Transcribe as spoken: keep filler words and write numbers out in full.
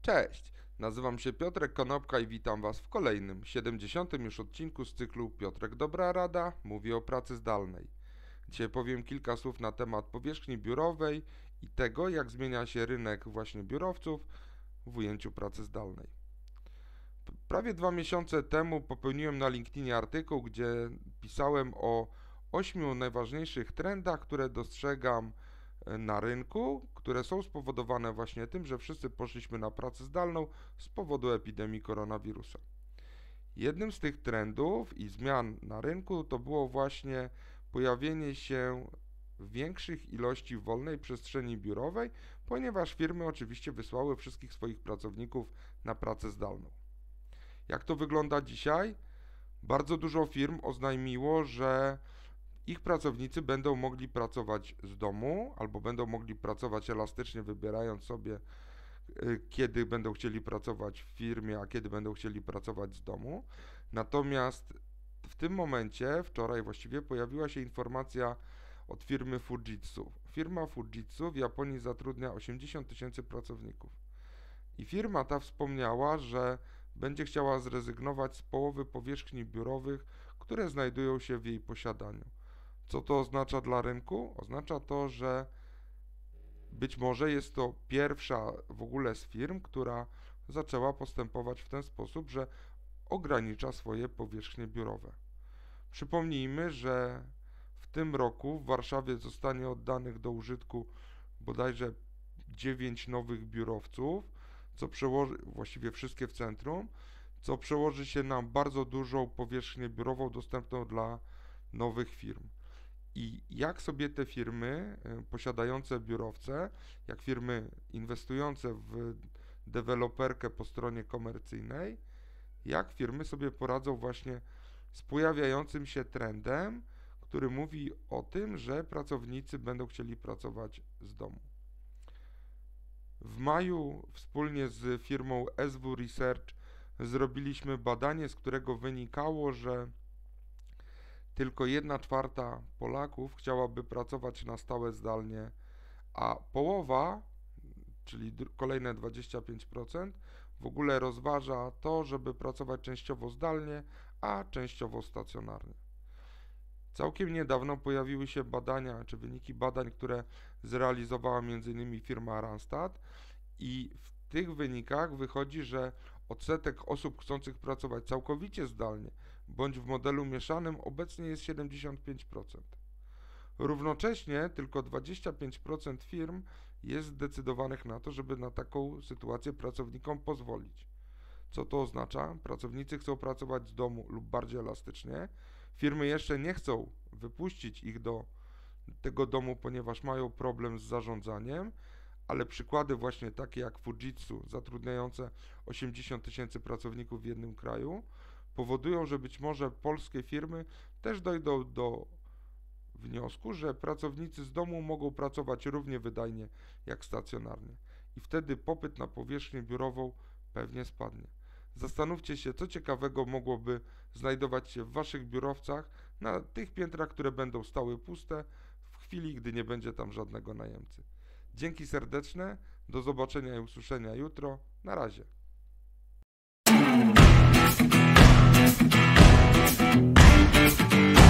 Cześć, nazywam się Piotrek Konopka i witam Was w kolejnym, siedemdziesiątym już odcinku z cyklu Piotrek Dobra Rada mówi o pracy zdalnej. Dzisiaj powiem kilka słów na temat powierzchni biurowej i tego, jak zmienia się rynek właśnie biurowców w ujęciu pracy zdalnej. Prawie dwa miesiące temu popełniłem na LinkedInie artykuł, gdzie pisałem o ośmiu najważniejszych trendach, które dostrzegam na rynku, które są spowodowane właśnie tym, że wszyscy poszliśmy na pracę zdalną z powodu epidemii koronawirusa. Jednym z tych trendów i zmian na rynku to było właśnie pojawienie się większych ilości wolnej przestrzeni biurowej, ponieważ firmy oczywiście wysłały wszystkich swoich pracowników na pracę zdalną. Jak to wygląda dzisiaj? Bardzo dużo firm oznajmiło, że ich pracownicy będą mogli pracować z domu albo będą mogli pracować elastycznie, wybierając sobie, kiedy będą chcieli pracować w firmie, a kiedy będą chcieli pracować z domu. Natomiast w tym momencie, wczoraj właściwie, pojawiła się informacja od firmy Fujitsu. Firma Fujitsu w Japonii zatrudnia osiemdziesiąt tysięcy pracowników. I firma ta wspomniała, że będzie chciała zrezygnować z połowy powierzchni biurowych, które znajdują się w jej posiadaniu. Co to oznacza dla rynku? Oznacza to, że być może jest to pierwsza w ogóle z firm, która zaczęła postępować w ten sposób, że ogranicza swoje powierzchnie biurowe. Przypomnijmy, że w tym roku w Warszawie zostanie oddanych do użytku bodajże dziewięć nowych biurowców, co przełoży, właściwie wszystkie w centrum, co przełoży się na bardzo dużą powierzchnię biurową dostępną dla nowych firm. I jak sobie te firmy posiadające biurowce, jak firmy inwestujące w deweloperkę po stronie komercyjnej, jak firmy sobie poradzą właśnie z pojawiającym się trendem, który mówi o tym, że pracownicy będą chcieli pracować z domu. W maju wspólnie z firmą S W Research zrobiliśmy badanie, z którego wynikało, że tylko jedna czwarta Polaków chciałaby pracować na stałe zdalnie, a połowa, czyli kolejne dwadzieścia pięć procent, w ogóle rozważa to, żeby pracować częściowo zdalnie, a częściowo stacjonarnie. Całkiem niedawno pojawiły się badania, czy wyniki badań, które zrealizowała między innymi firma Randstad i w tych wynikach wychodzi, że odsetek osób chcących pracować całkowicie zdalnie bądź w modelu mieszanym obecnie jest siedemdziesiąt pięć procent. Równocześnie tylko dwadzieścia pięć procent firm jest zdecydowanych na to, żeby na taką sytuację pracownikom pozwolić. Co to oznacza? Pracownicy chcą pracować z domu lub bardziej elastycznie. Firmy jeszcze nie chcą wypuścić ich do tego domu, ponieważ mają problem z zarządzaniem, ale przykłady właśnie takie jak Fujitsu, zatrudniające osiemdziesiąt tysięcy pracowników w jednym kraju, powodują, że być może polskie firmy też dojdą do wniosku, że pracownicy z domu mogą pracować równie wydajnie jak stacjonarnie. I wtedy popyt na powierzchnię biurową pewnie spadnie. Zastanówcie się, co ciekawego mogłoby znajdować się w Waszych biurowcach na tych piętrach, które będą stały puste w chwili, gdy nie będzie tam żadnego najemcy. Dzięki serdeczne, do zobaczenia i usłyszenia jutro. Na razie. Thank you.